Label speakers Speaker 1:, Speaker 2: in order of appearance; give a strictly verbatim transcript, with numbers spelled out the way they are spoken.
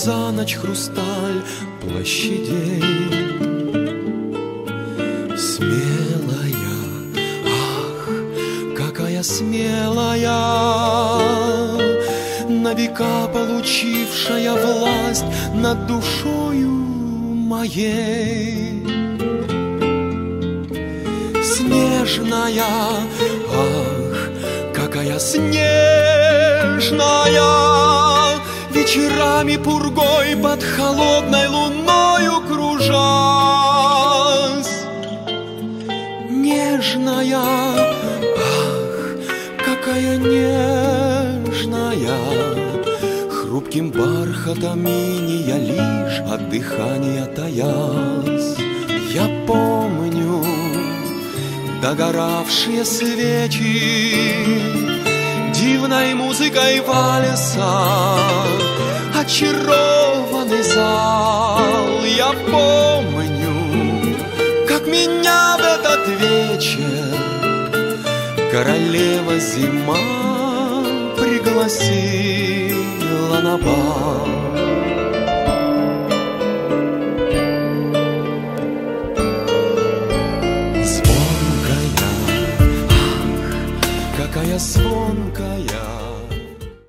Speaker 1: за ночь хрусталь площадей. Смелая, ах, какая смелая, на века получившая власть над душою моей. Снежная, ах, какая снежная, вечерами пургой под холодной луною кружась. Нежная, ах, какая нежная, хрупким бархатом иния лишь от дыхания таясь. Я помню догоравшие свечи, дивной музыкой вальса очарованный зал. Я помню, как меня в этот вечер королева зима пригласила на бал.